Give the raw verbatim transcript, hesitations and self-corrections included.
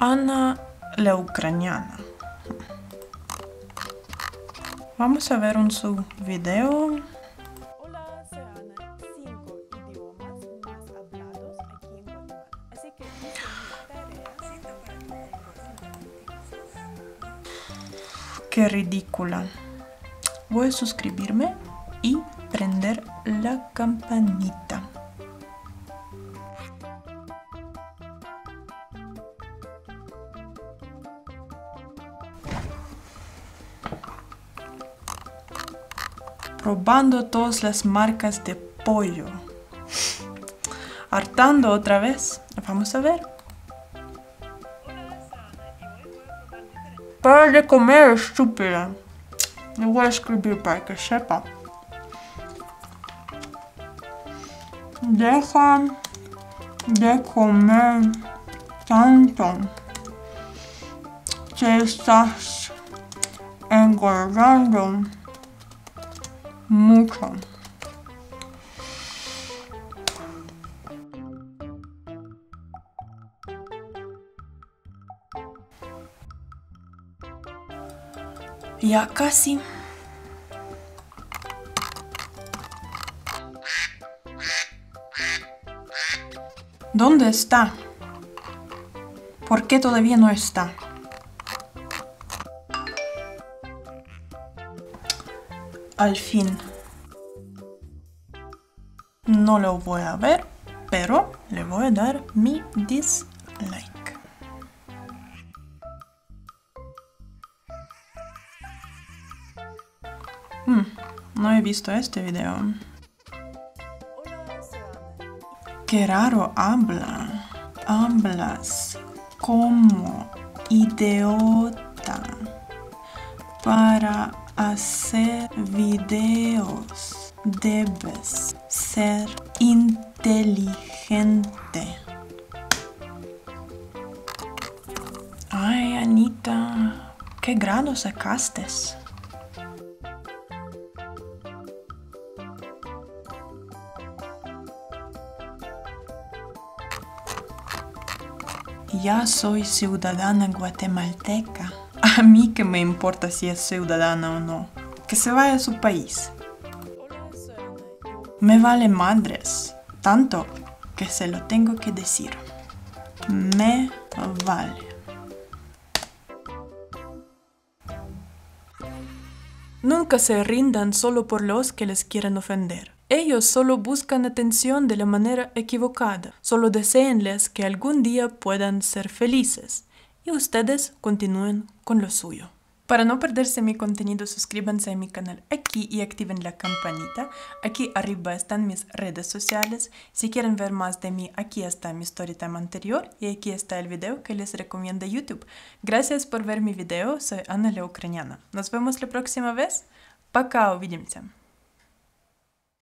Ana la ucraniana. Vamos a ver un su video. Hola, soy Ana. Cinco idiomas más hablados aquí en Guatemala. Así que hice mi tarea. Qué ridícula. Voy a suscribirme y prender la campanita. Probando todas las marcas de pollo. Hartando otra vez. Vamos a ver. Para de comer, estúpida. Le voy a escribir para que sepa. Deja de comer tanto. Te estás engordando mucho. Ya casi. ¿Dónde está? ¿Por qué todavía no está? Al fin. No lo voy a ver, pero le voy a dar mi dislike. Hmm, no he visto este video. Hola, soy Ana. Qué raro habla. Hablas como idiota. Para hacer videos debes ser inteligente. Ay, Anita, ¿qué grado sacaste? Ya soy ciudadana guatemalteca. A mí que me importa si es ciudadana o no. Que se vaya a su país. Hola, soy Ana. Me vale madres. Tanto que se lo tengo que decir. Me vale. Nunca se rindan solo por los que les quieren ofender. Ellos solo buscan atención de la manera equivocada. Solo deséenles que algún día puedan ser felices. Y ustedes continúen con lo suyo. Para no perderse mi contenido, suscríbanse a mi canal aquí y activen la campanita. Aquí arriba están mis redes sociales. Si quieren ver más de mí, aquí está mi storytime anterior y aquí está el video que les recomienda YouTube. Gracias por ver mi video. Soy Ana la Ucraniana. Nos vemos la próxima vez. Пока, увидимся.